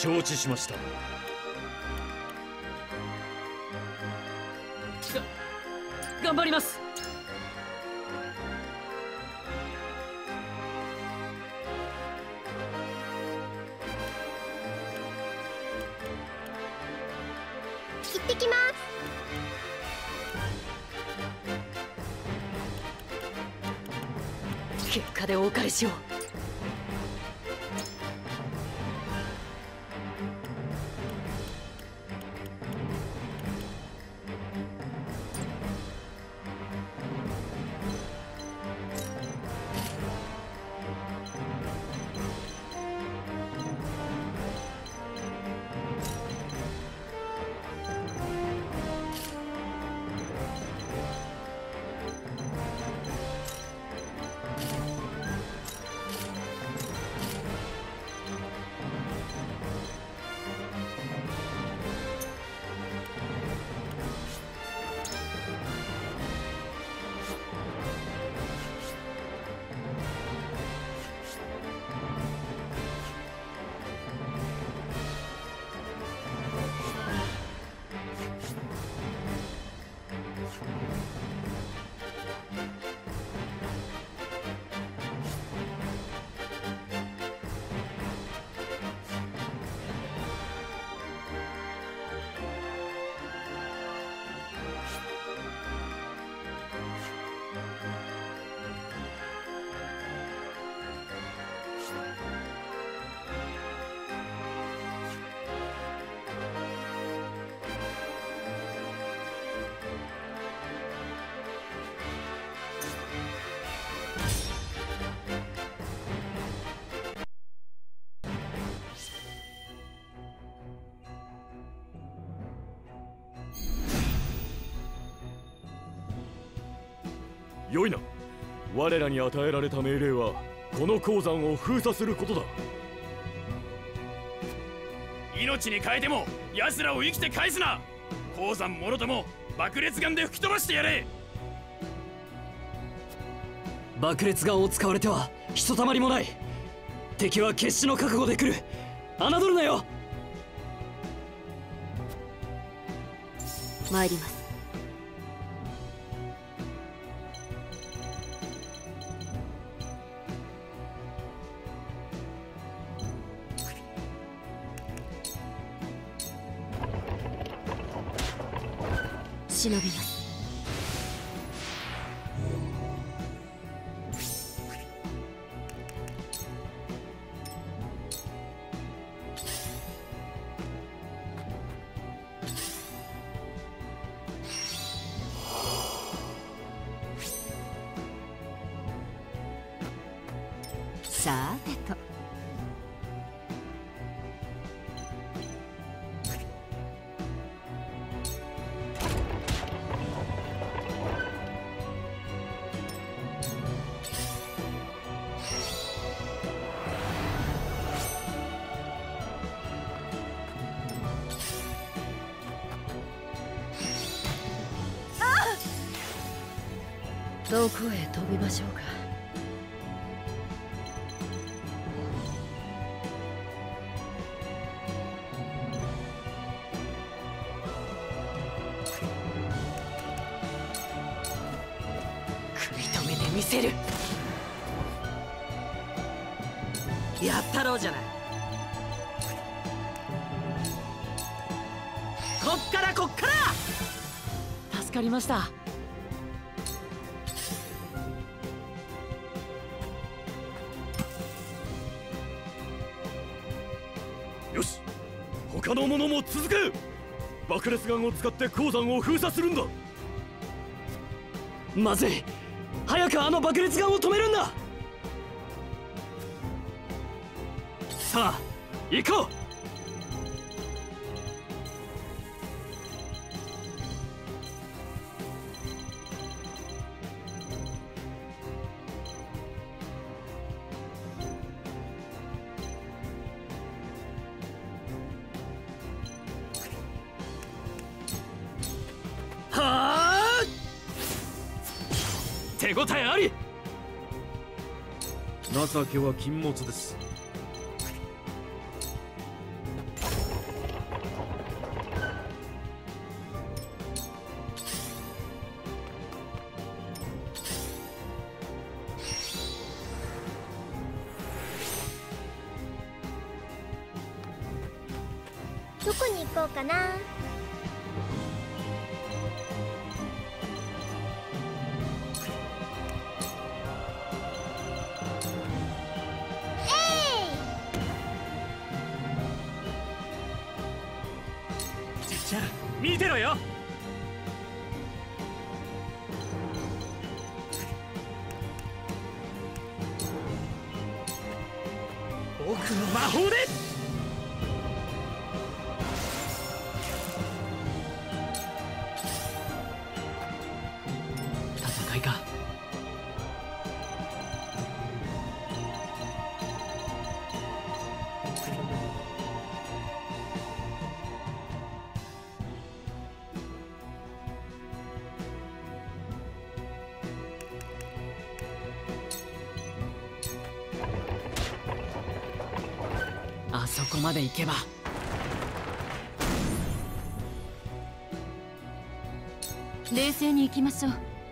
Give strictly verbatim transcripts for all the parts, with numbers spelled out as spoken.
承知しました。が頑張ります。 行ってきます。 結果でお返しを。よいな。我らに与えられた命令はこの鉱山を封鎖することだ。 命に代えても奴らを生きて返すな。鉱山もろとも爆裂丸で吹き飛ばしてやれ。 爆裂丸を使われてはひとたまりもない。敵は決死の覚悟で来る。侮るなよ。 参ります。忍びます。さてと。どこへ飛びましょうか。 食い止めてみせる。やったろうじゃない。こっからこっから助かりました。 よし、他の者も続け。爆裂丸を使って鉱山を封鎖するんだ。 まずい。早くあの爆裂丸を止めるんだ。さあ行こう。はあ、手応えあり。 情けは禁物です。 こに行こうかな。 じゃあ見てろよ。僕の魔法で戦いか。あそこまで行けば冷静に行きましょう。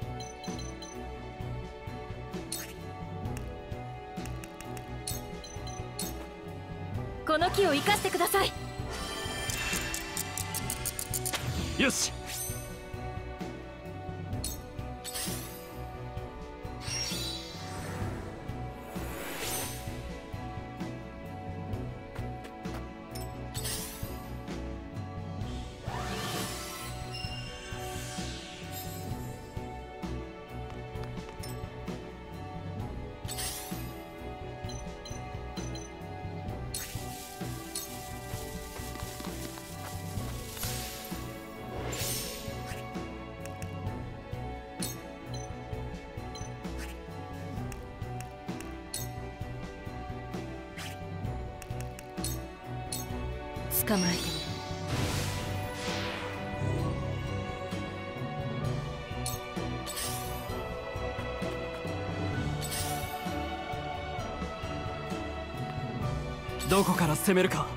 この木を生かしてください。 よし。 捕まえてみる。 どこから攻めるか。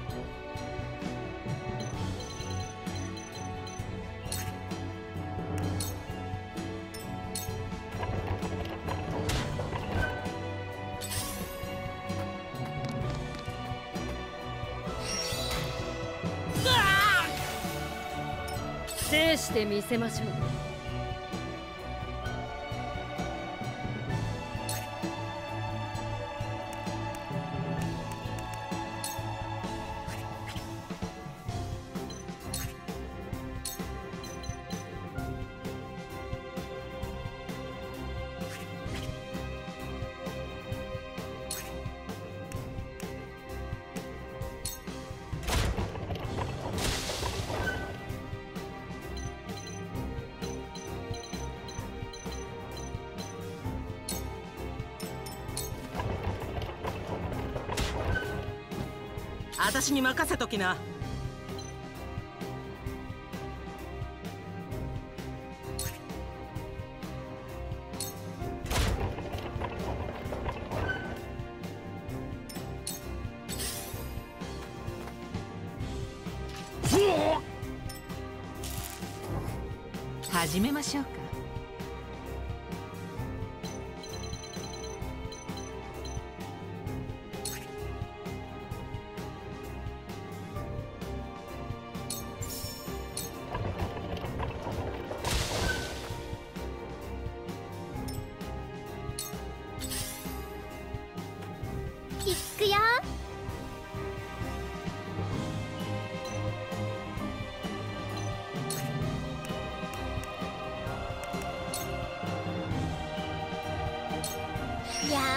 制してみせましょう。 私に任せときな。始めましょうか。 行くよ。いや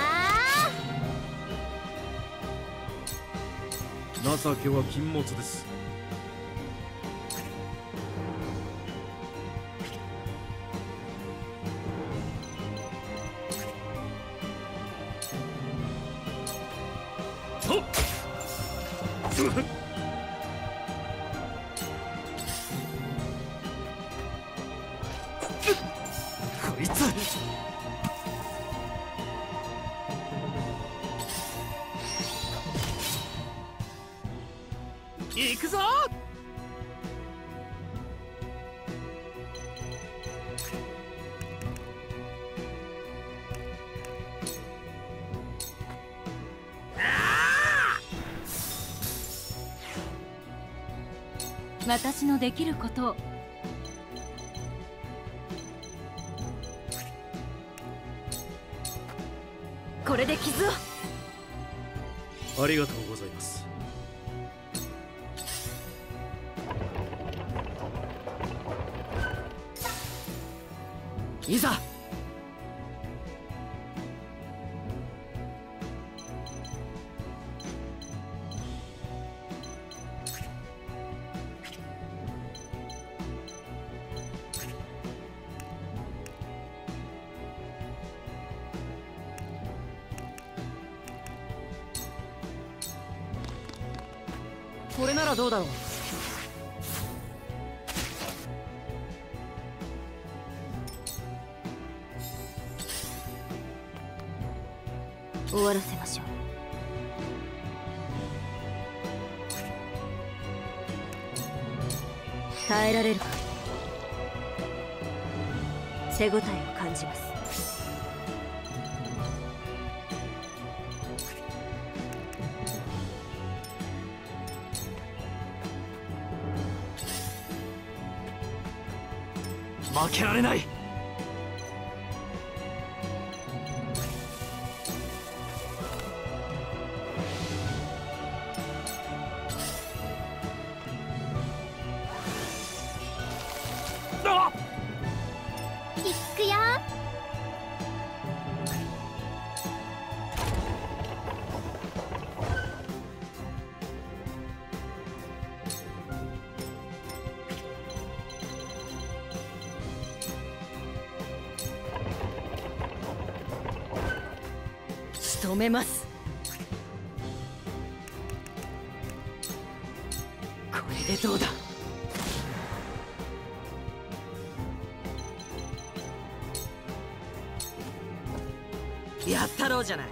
情けは禁物です。 こいつ行くぞ。 私のできることを。これで傷を。 ありがとうございます。 いざ。これならどうだろう。 終わらせましょう。耐えられるか。手応えを感じます。 負けられない。 いくよ。仕留めます。これでどうだ。 やったろうじゃない。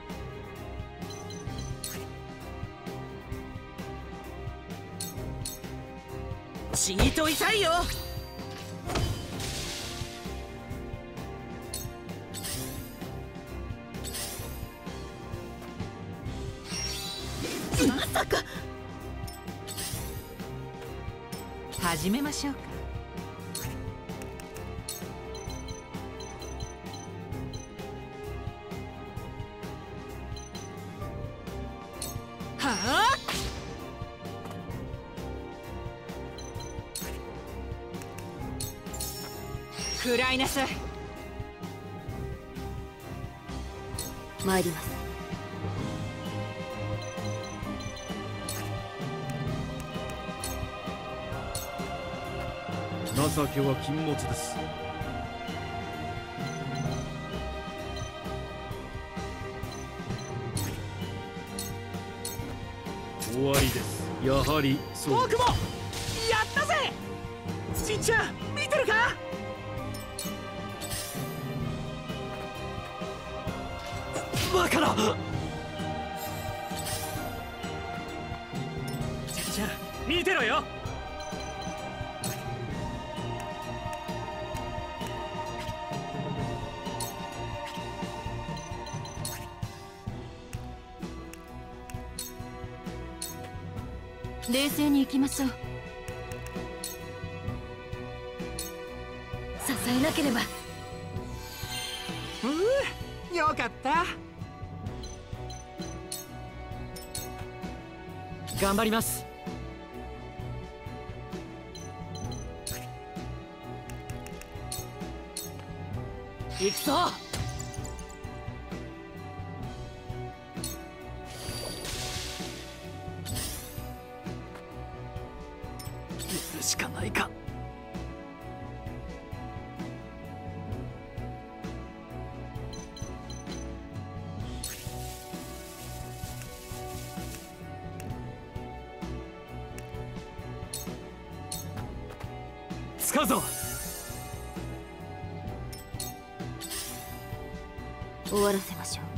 死にと痛いよ。 まさか。 始めましょうか。 はあ。 食らいなさい。 参ります。 情けは禁物です。終わりです。やはりそう。 僕もやったぜ。ちっちゃん見てるか。 バカな。 ちっちゃん見てろよ。 冷静に行きましょう。支えなければ。 うう、よかった。 頑張ります。行くぞ。やるしかないか。使うぞ。 終わらせましょう。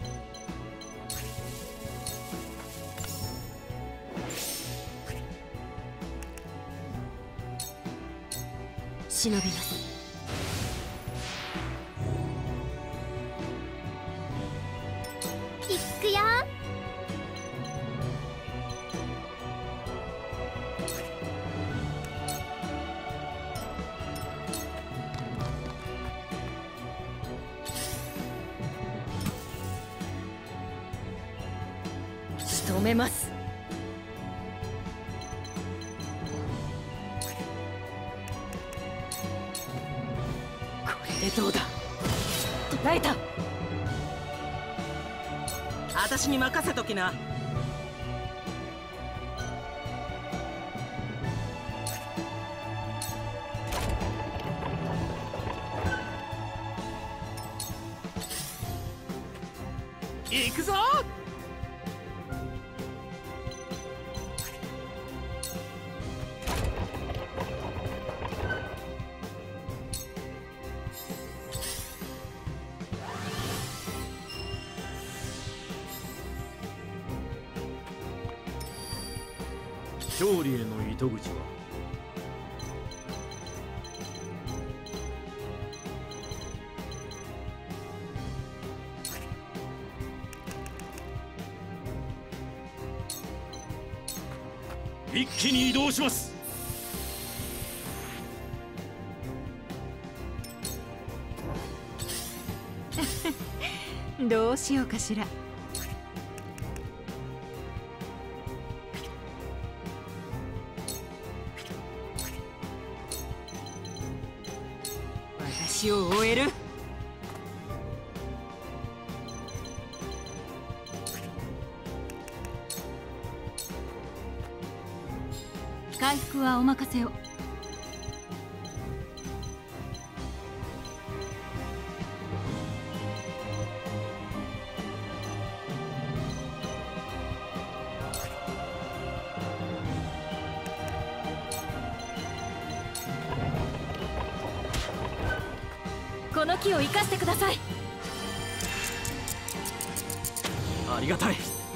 忍びます。いくよ。 止めます。これでどうだ。捉えた。 私に任せときな。行くぞ。 勝利への糸口は一気に移動します。 どうしようかしら。私を終える。回復はお任せを。この木を生かしてください。 ありがたい。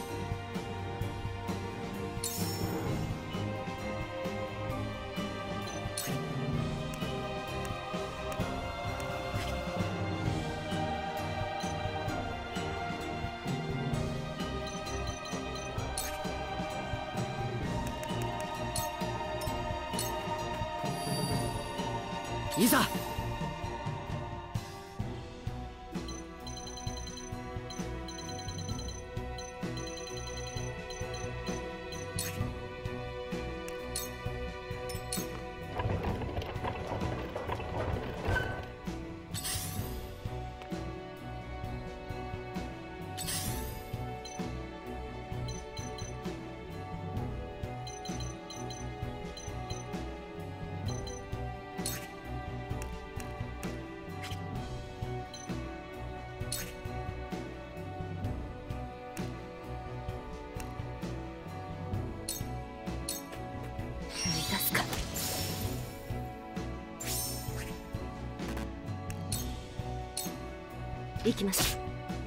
いざ。 行きましょ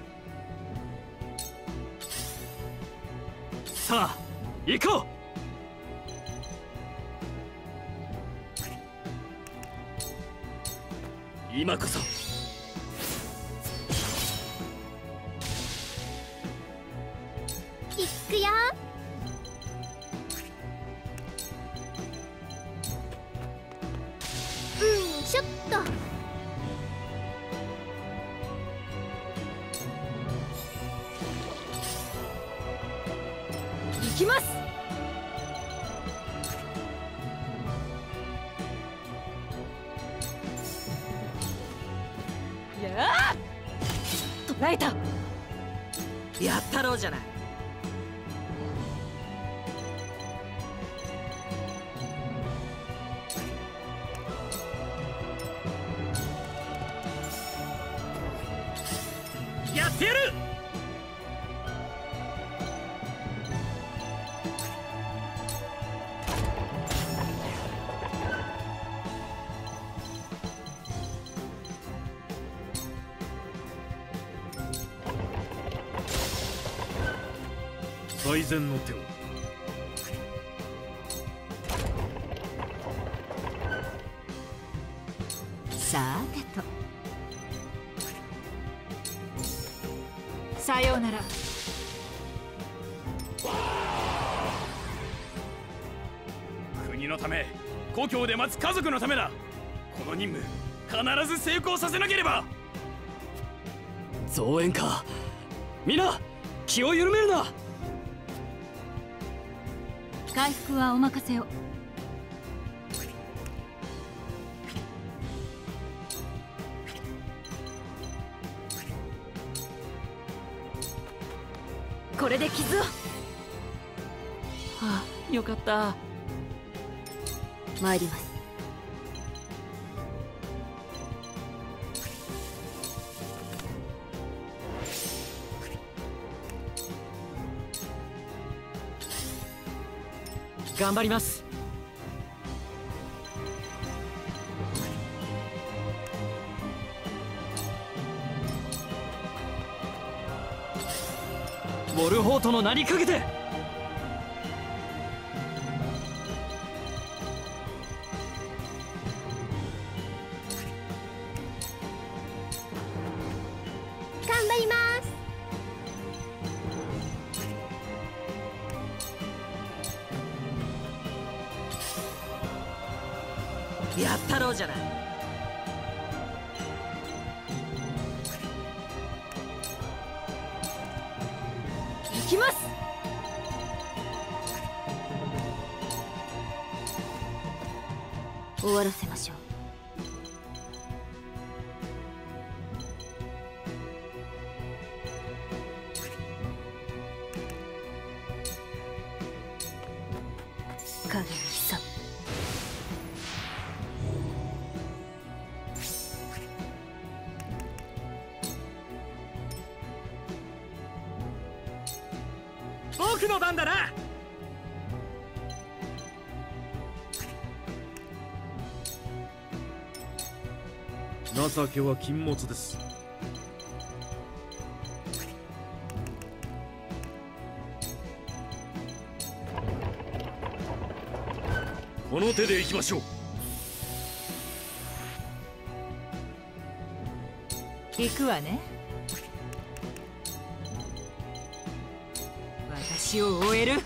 う。さあ行こう。今こそ。 行くよ。うんしょっと。行きます。やあ、捉えた。 やったろうじゃない。やってやる。 最善の手を。 さてと、さようなら。 国のため、故郷で待つ家族のためだ。この任務必ず成功させなければ。 増援か。みんな気を緩めるな。 回復はお任せを。これで傷を。はあ、よかった。 参ります。 頑張ります。ウォルホートの名にかけて。 頑張ります。 やったろうじゃない。 行きます。終わらせましょう。影に潜む。 僕の番だな。 情けは禁物です。この手で行きましょう。 行くわね。私を終える。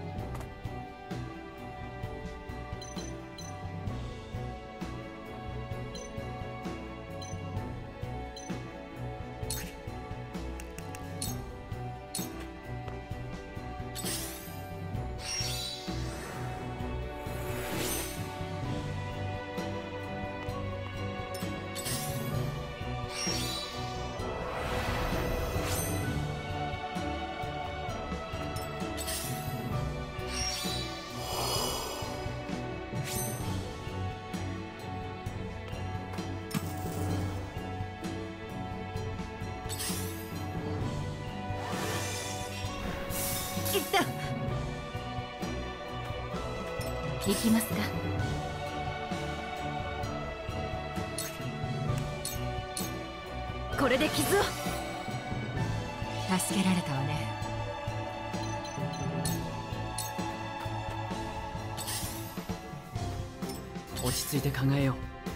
いった。行きますか。これで傷を。助けられたわね。 落ち着いて考えよう。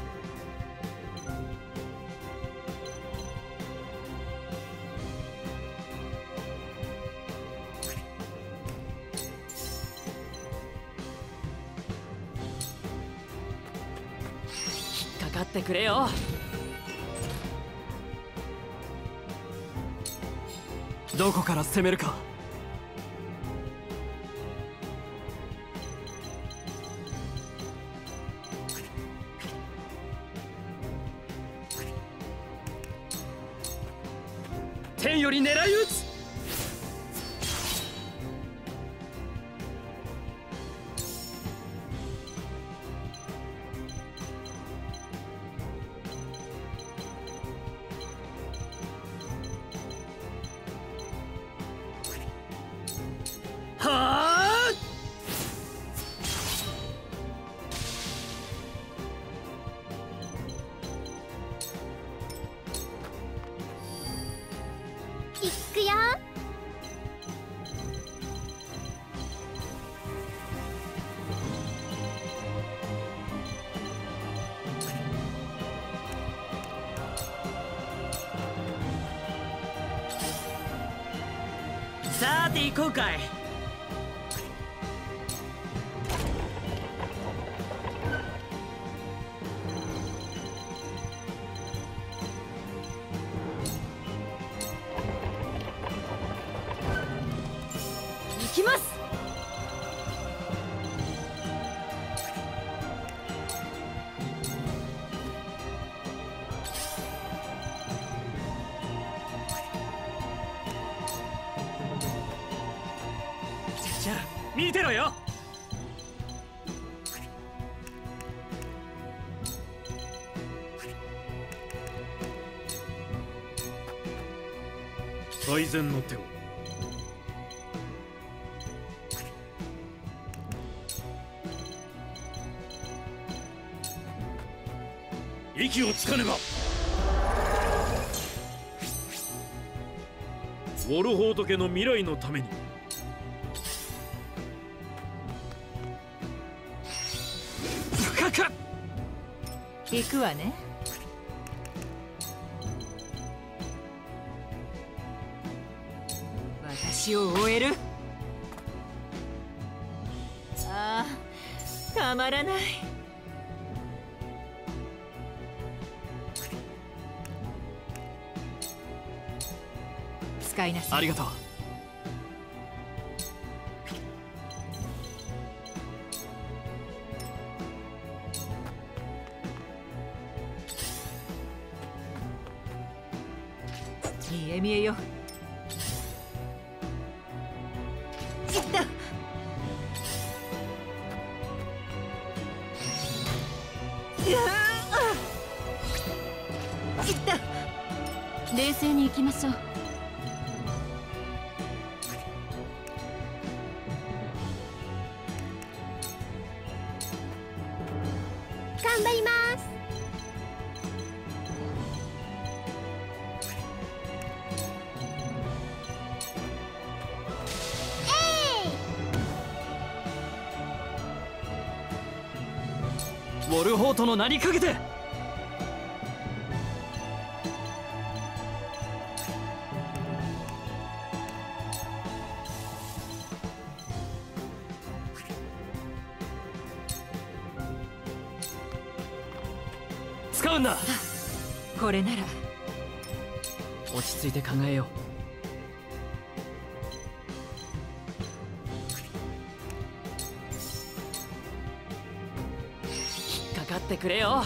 引っかかってくれよ。どこから攻めるか。天より狙い撃つ。はあ。 行くよ。 さて行こうかい。 行きます。 見てろよ。 最善の手を。息をつかねば。ウォルホート家の未来のために。 深く行くわね。私を終える。ああ、たまらない。使いなさい。 ありがとう。 見え見えよ。冷静に行きましょう。 頑張ります。 ウォルホートの名にかけて。使うんだ。 これなら。 落ち着いて考えよう。引っかかってくれよ。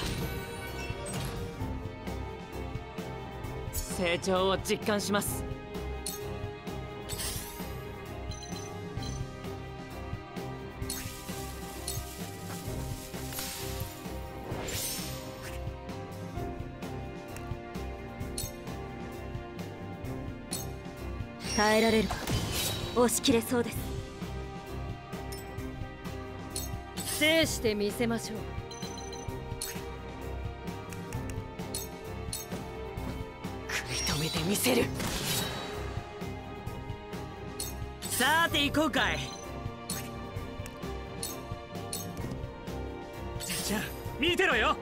成長を実感します。 耐えられるか。押し切れそうです。 制してみせましょう。 食い止めてみせる。 さて行こうかい。じゃあ見てろよ。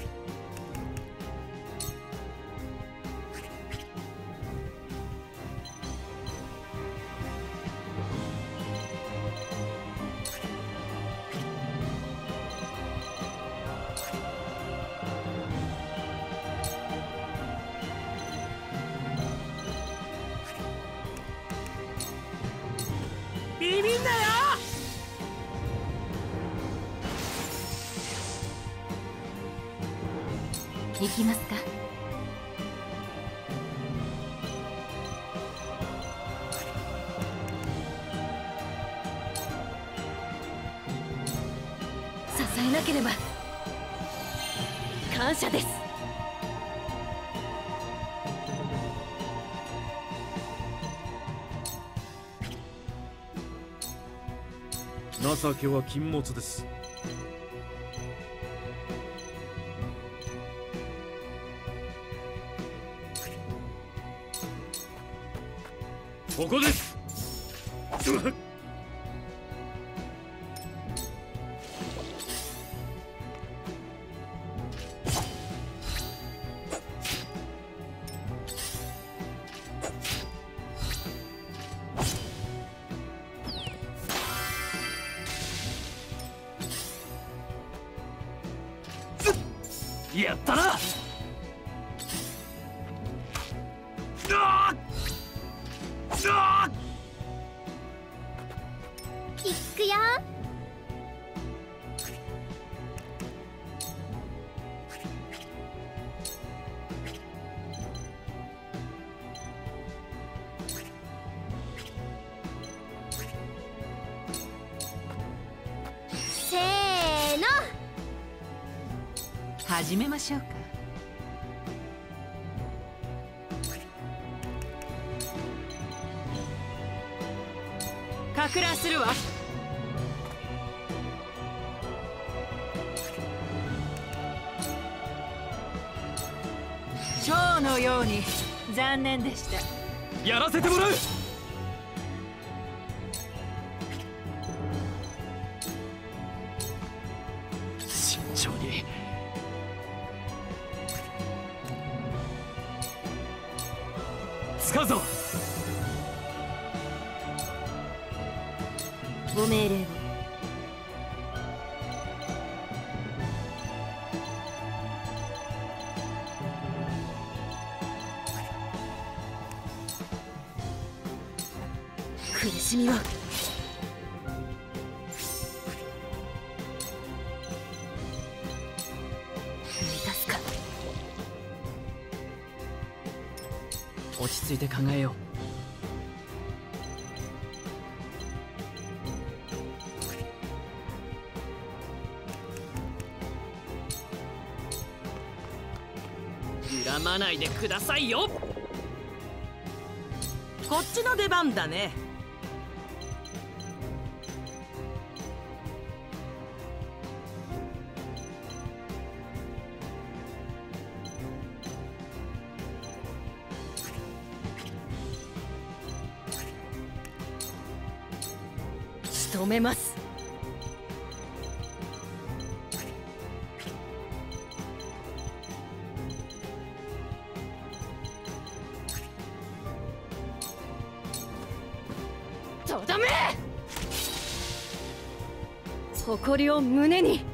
ビビんなよ。 行きますか。 支えなければ。感謝です。 情けは禁物です。ここです。 やったな。 いくよ。 始めましょうか。か乱するわ。蝶のように残念でした。 やらせてもらう。慎重に。使うぞ。 ご命令を。苦しみは満たすか。 落ち着いて考えよう。恨まないでくださいよ。 こっちの出番だね。 仕留めます。とどめ。誇りを胸に。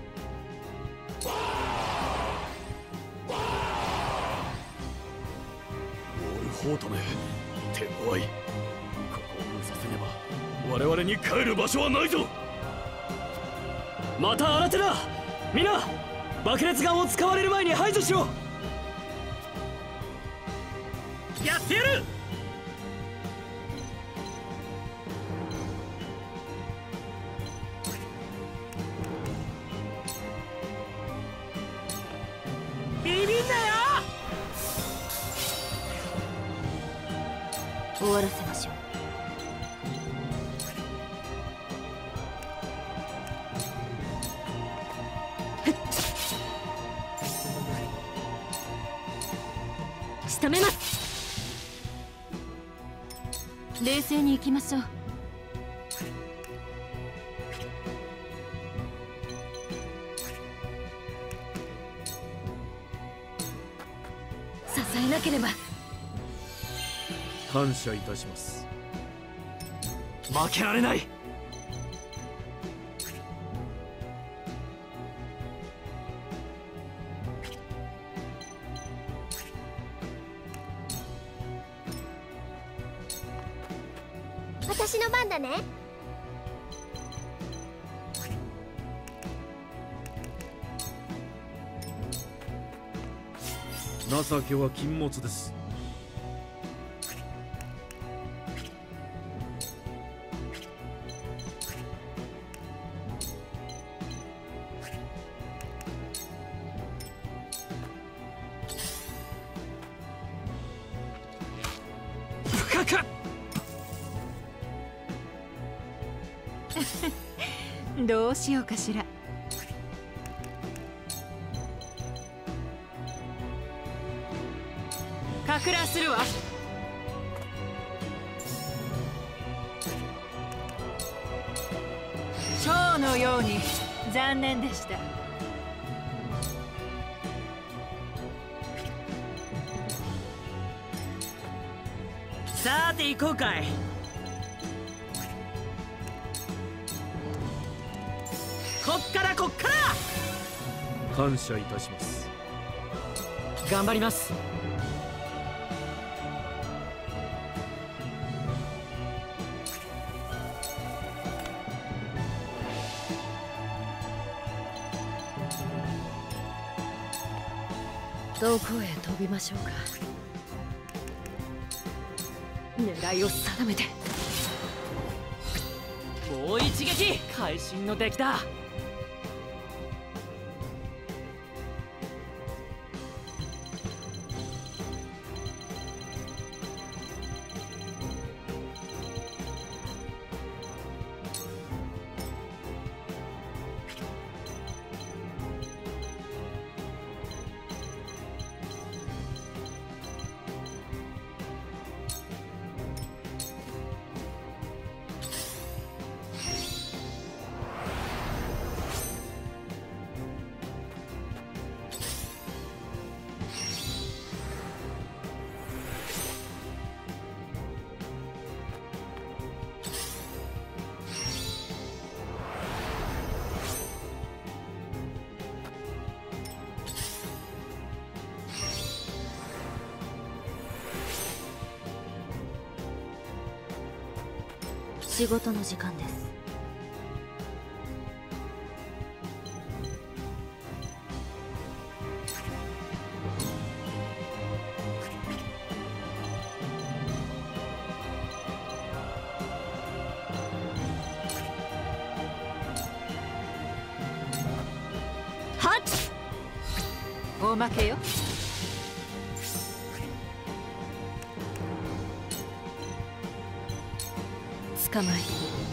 オルフォートめ、手強い。ここを封させねば我々に帰る場所はないぞ。 また新手だ。みんな爆裂ガンを使われる前に排除しろ。 やってやる。ビビんなよ。 終わらせましょう。仕留めます。冷静に行きましょう。支えなければ。 感謝いたします。 負けられない。 私の番だね。 情けは禁物です。 深くどうしようかしら。か乱するわ。蝶のように残念でした。 さて行こうかい。こっからこっから。 感謝いたします。 頑張ります。 どこへ飛びましょうか。狙いを定めて。 もう一撃。会心の出来だ。 仕事の時間です。 おまけよ。 捕まえ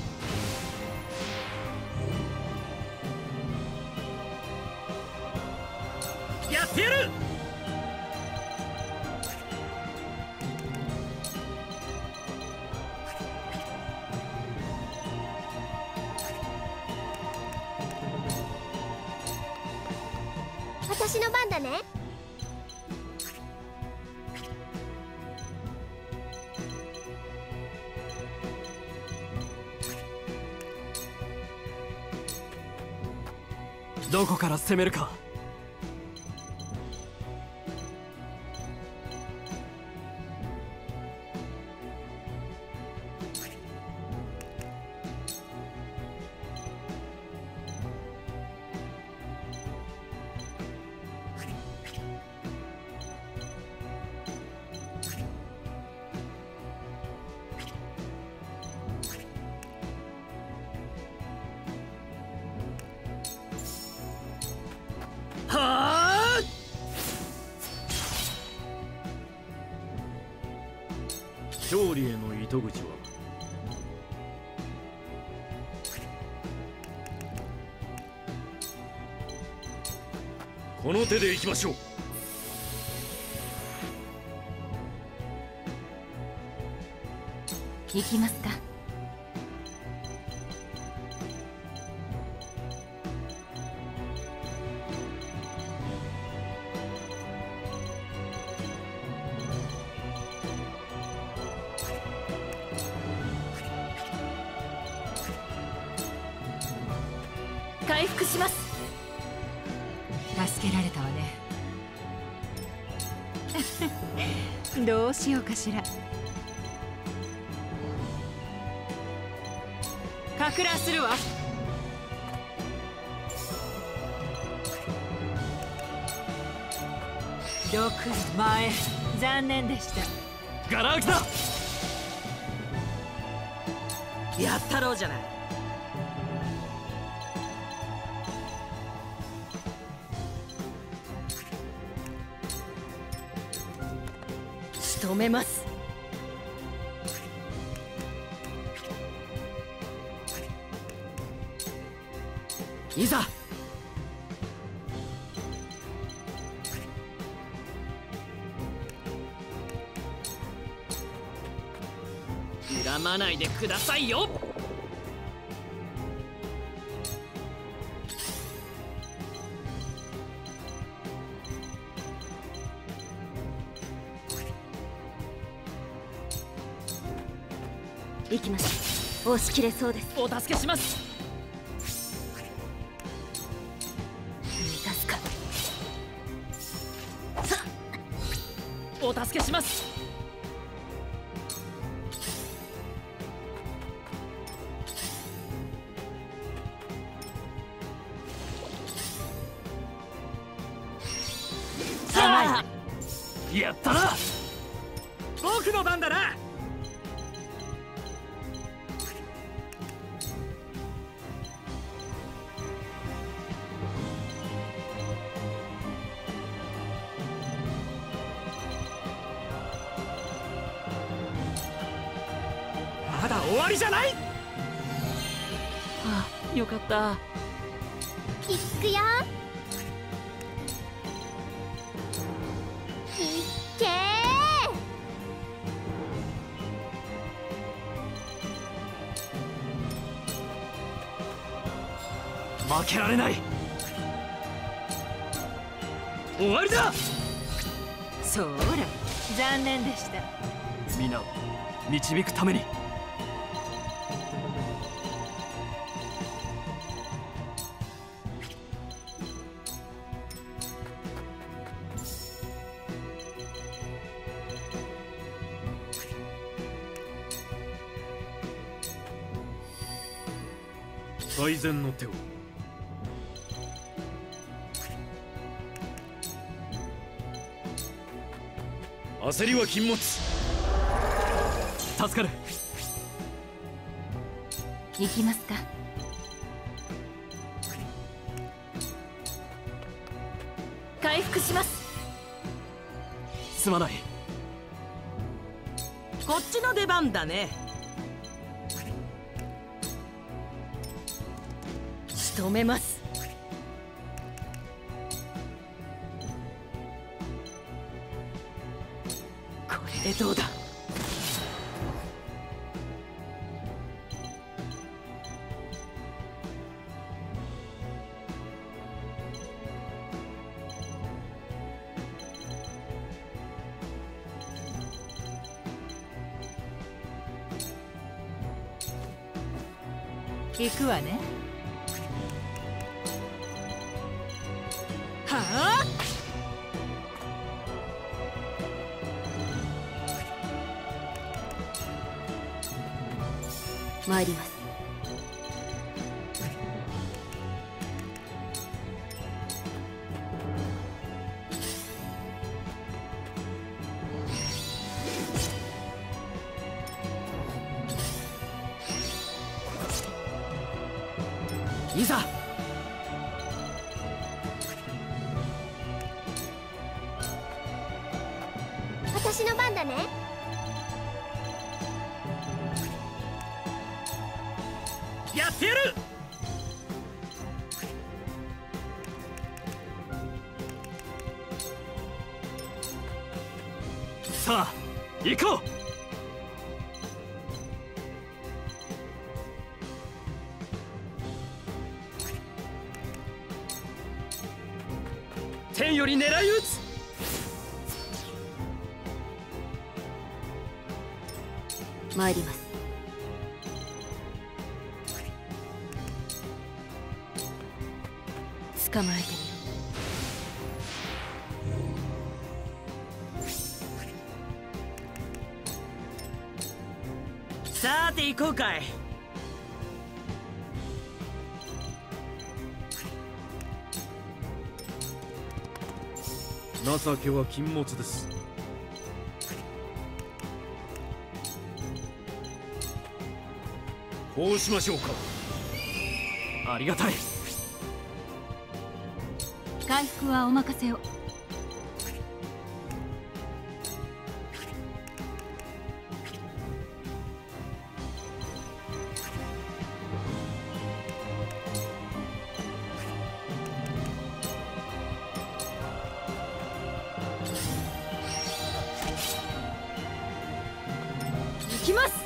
てやってやる。 私の番だね。 どこから攻めるか。はあ、 勝利への糸口はこの手でいきましょう。 行きますか。 回復します。 助けられたわね。どうしようかしら。かく乱するわ。ろく前残念でした。 ガラ空きだ。 やったろうじゃない。 仕留めます。 いざ。恨まないでくださいよ。 行きましょう。押し切れそうです。 お助けします。 満たすか。 さあ、お助けします。さあ、やったな。 僕の番だな。まだ終わりじゃない。 ああ、よかった。 いくよ。いっけー。負けられない。終わりだ。 そうら、残念でした。 皆を導くために。 最善の手を。焦りは禁物。 助かる。 行きますか。 回復します。 すまない。 こっちの出番だね。 仕留めます。これでどうだ。 行くわね。 はあ。 参ります。 いざ。 私の番だね。 やってやる。 さあ行こう。 天より狙い撃つ。 参ります。捕まえてみる。 さて行こうかい。 情けは禁物です。こうしましょうか。 ありがたい。 回復はお任せを。 行きます。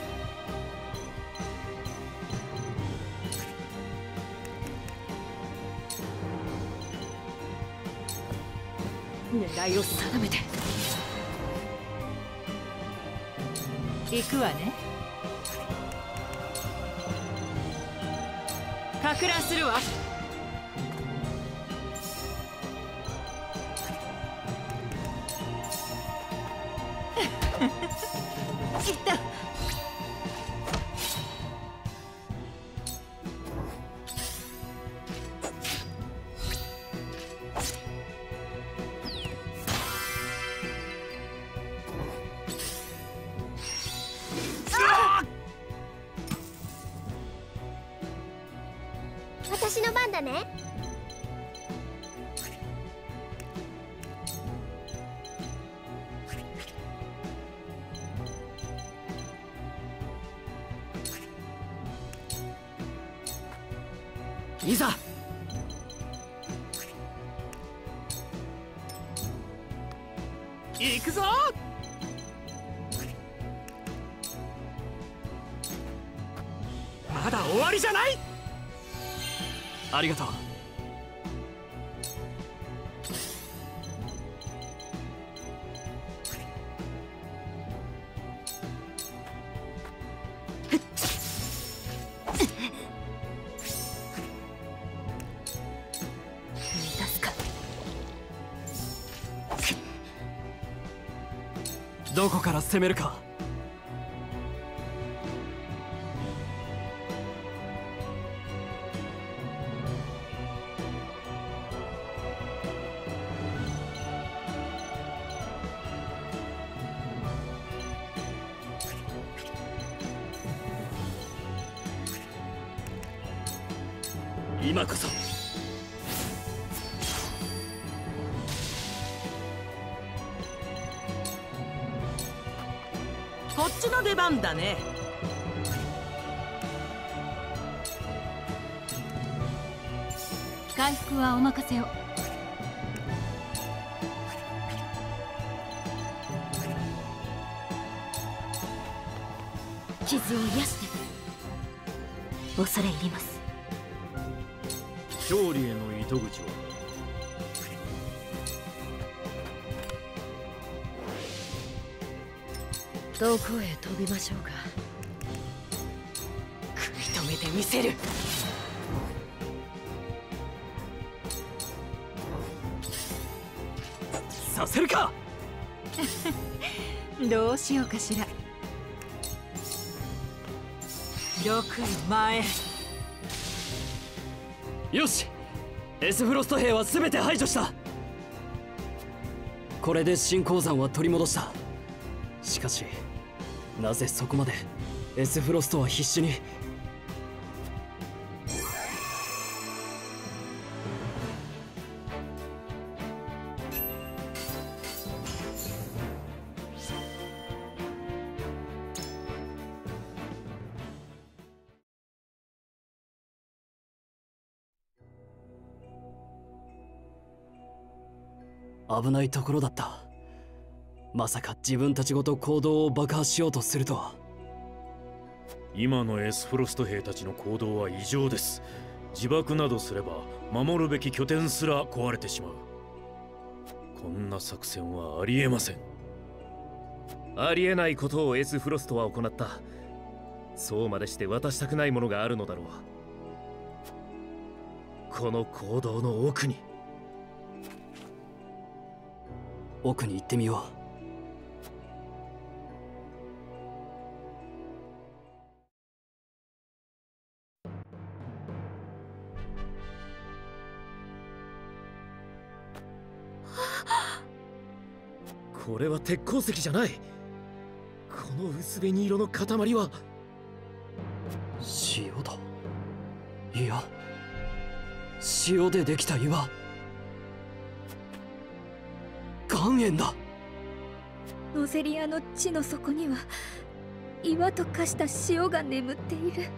狙いを定めて。 行くわね。かく乱するわ。 いった。 私の番だね。 いざ。 行くぞ。まだ終わりじゃない。 ありがとう。 満たすか。 どこから攻めるか。 今こそ。 こっちの出番だね。 回復はお任せを。 傷を癒して恐れ入ります。 勝利への糸口は？ どこへ飛びましょうか。 食い止めてみせる。 させるか。 どうしようかしら。よく前。 よし、エスフロスト兵は全て排除した。これで新鉱山は取り戻した。しかしなぜそこまでエスフロストは必死に。危ないところだった。まさか自分たちごと行動を爆破しようとするとは。 今のエスフロスト兵たちの行動は異常です。自爆などすれば守るべき拠点すら壊れてしまう。こんな作戦はありえません。 ありえないことをエスフロストは行った。そうまでして渡したくないものがあるのだろう。この行動の奥に。 奥に行ってみよう。 これは鉄鉱石じゃない。この薄紅色の塊は塩だ。いや、塩でできた岩。岩塩だ。 ノゼリアの地の底には岩と化した塩が眠っている。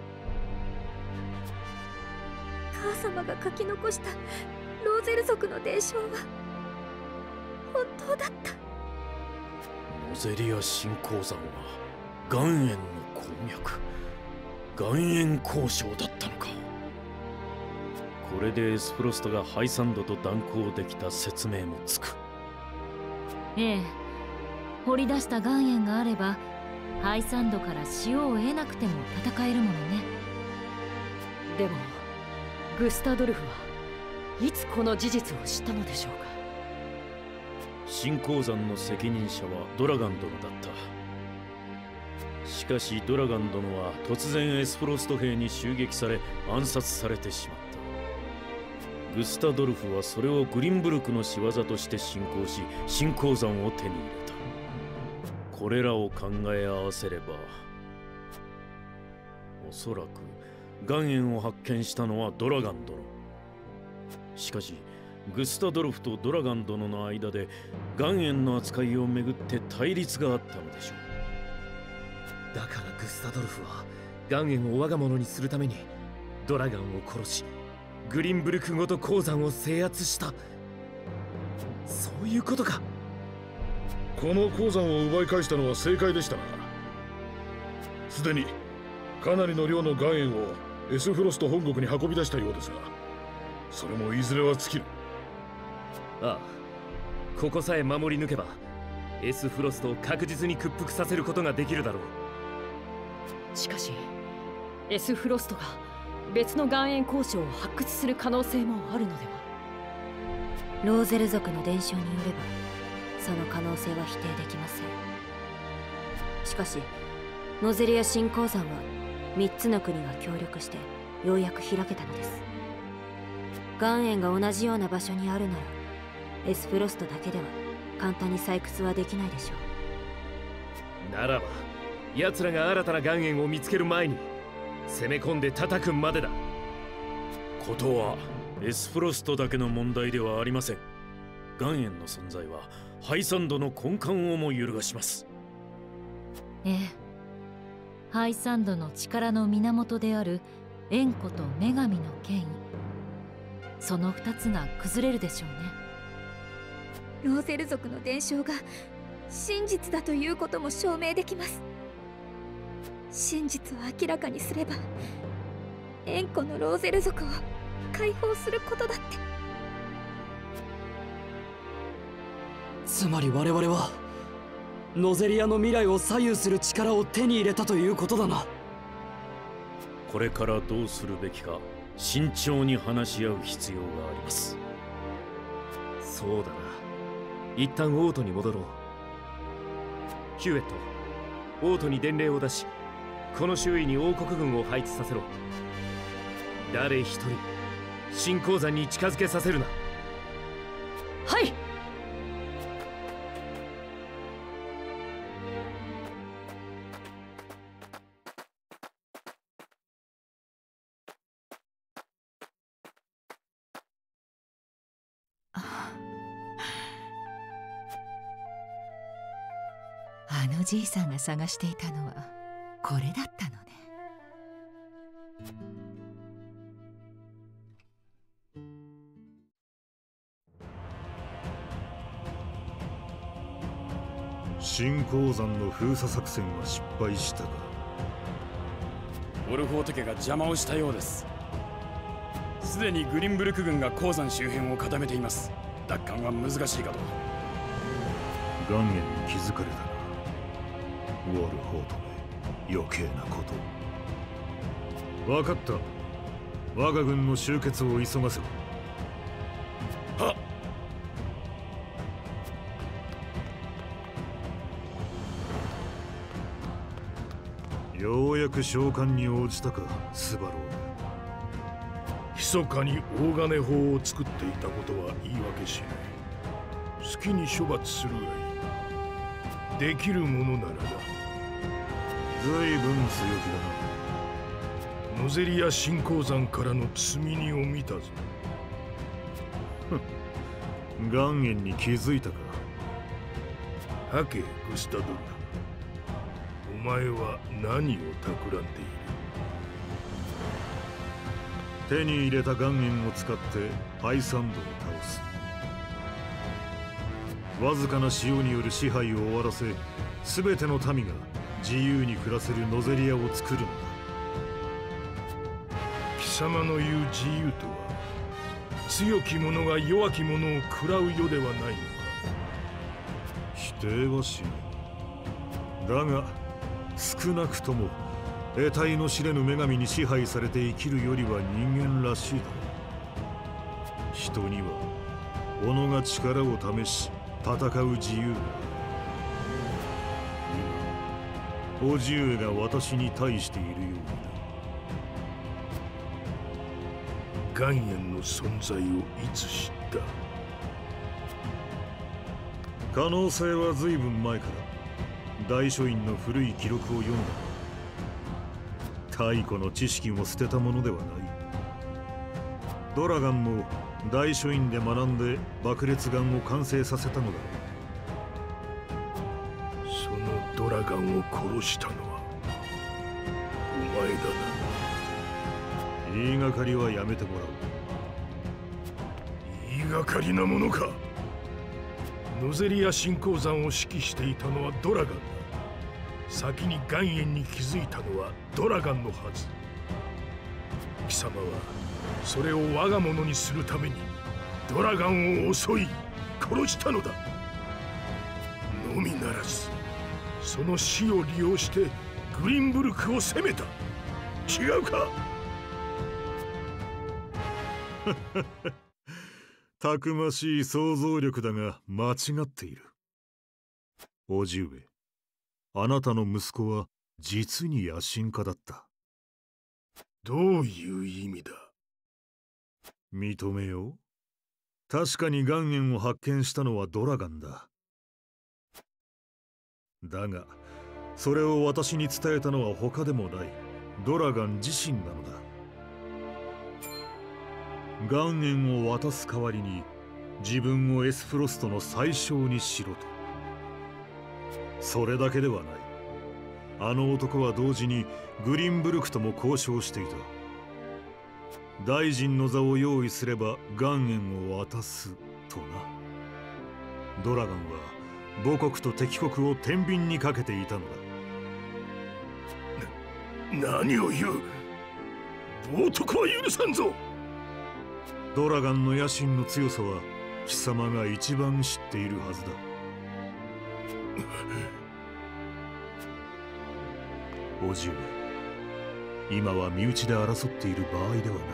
母様が書き残したローゼル族の伝承は本当だった。 ノゼリア新鉱山は岩塩の鉱脈、岩塩鉱床だったのか。これでエスフロストがハイサンドと断交できた説明もつく。 ええ、掘り出した岩塩があればハイサンドから塩を得なくても戦えるものね。 でもグスタドルフはいつこの事実を知ったのでしょうか。 新鉱山の責任者はドラガン殿だった。しかしドラガン殿は突然エスフロスト兵に襲撃され暗殺されてしまった。グスタドルフはそれをグリンブルクの仕業として進行し、新鉱山を手に入れた。これらを考え合わせれば、おそらく岩塩を発見したのはドラガン殿。しかしグスタドルフとドラガン殿の間で岩塩の扱いをめぐって対立があったのでしょう。 だからグスタドルフは岩塩を我が物にするためにドラガンを殺し、グリンブルクごと鉱山を制圧した。そういうことか。 この鉱山を奪い返したのは正解でしたな。すでにかなりの量の岩塩をエスフロスト本国に運び出したようですが、それもいずれは尽きる。 ああ、ここさえ守り抜けばエスフロストを確実に屈服させることができるだろう。 しかしエスフロストが別の岩塩鉱床を発掘する可能性もあるのでは。 ローゼル族の伝承によればその可能性は否定できません。しかしノゼリア新鉱山はみっつの国が協力してようやく開けたのです。岩塩が同じような場所にあるならエスフロストだけでは簡単に採掘はできないでしょう。ならば奴らが新たな岩塩を見つける前に攻め込んで叩くまでだ。 ことはエスフロストだけの問題ではありません。岩塩の存在はハイサンドの根幹をも揺るがします。 ええ、ハイサンドの力の源である縁故と女神の権威、その二つが崩れるでしょうね。 ローゼル族の伝承が真実だということも証明できます。真実を明らかにすれば縁故のローゼル族を解放することだって。 つまり我々はノゼリアの未来を左右する力を手に入れたということだな。 これからどうするべきか慎重に話し合う必要があります。 そうだな。一旦オートに戻ろう。ヒューエット、オートに伝令を出し、この周囲に王国軍を配置させろ。誰一人新鉱山に近づけさせるな。 はい。 あのじいさんが探していたのはこれだったのね。 新鉱山の封鎖作戦は失敗したか。 オルフォート家が邪魔をしたようです。すでにグリンブルク軍が鉱山周辺を固めています。奪還は難しいかと。 岩塩に気づかれたな。ウォルフォートめ、余計なこと。分かった。我が軍の集結を急がせろ。 はっ。 ようやく召喚に応じたか、スバロー。 密かに大金法を作っていたことは言い訳しない。好きに処罰するがいい。できるものならだ。 随分強気だな。ノゼリア新鉱山からの積み荷を見たぞ。 岩塩に気づいたか。 はけ、グスタドルフ。お前は何を企んでいる。 手に入れた岩塩を使ってハイサンドを倒す。わずかな塩による支配を終わらせ、全ての民が自由に暮らせるノゼリアを作るのだ。 貴様の言う自由とは、強き者が弱き者を食らう世ではないのか。 否定はしない。だが少なくとも得体の知れぬ女神に支配されて生きるよりは人間らしいだろう。人には己が力を試し戦う自由がある。今、叔父上が私に対しているようにだ。岩塩の存在をいつ知った。 可能性は随分前から大書院の古い記録を読んだ。太古の知識も捨てたものではない。ドラガンも大書院で学んで爆裂ガンを完成させたのだろう。そのドラガンを殺したのはお前だな。言いがかりはやめてもらう。 言いがかりなものか。ノゼリア新鉱山を指揮していたのはドラガンだ。先に岩塩に気づいたのはドラガンのはず。貴様はそれを我が物にするためにドラガンを襲い殺したのだ。のみならずその死を利用してグリンブルクを攻めた。違うか。 たくましい想像力だが間違っている。叔父上、あなたの息子は実に野心家だった。 どういう意味だ。 認めよう。確かに岩塩を発見したのはドラガンだ。だがそれを私に伝えたのは他でもないドラガン自身なのだ。 岩塩を渡す代わりに自分をエスフロストの宰相にしろと。それだけではない。あの男は同時にグリンブルクとも交渉していた。大臣の座を用意すれば岩塩を渡すとな。ドラガンは母国と敵国を天秤にかけていたのだ。な、何を言う。冒涜は許さんぞ。 ドラガンの野心の強さは貴様が一番知っているはずだ。叔父上、今は身内で争っている場合ではない。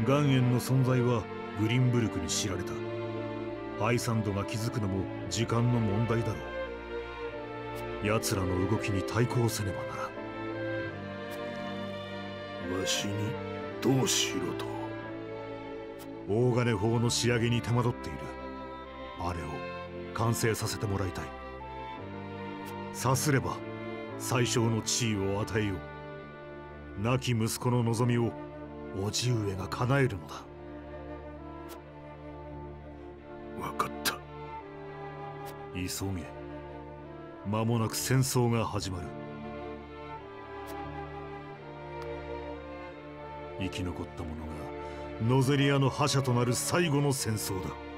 岩塩の存在はグリンブルクに知られた。アイサンドが気づくのも時間の問題だろう。奴らの動きに対抗せねばならん。 わしにどうしろと。 大金砲の仕上げに手間取っている。あれを完成させてもらいたい。さすれば宰相の地位を与えよう。亡き息子の望みを叔父上が叶えるのだ。 分かった。 急げ。間もなく戦争が始まる。生き残った者がノゼリアの覇者となる最後の戦争だ。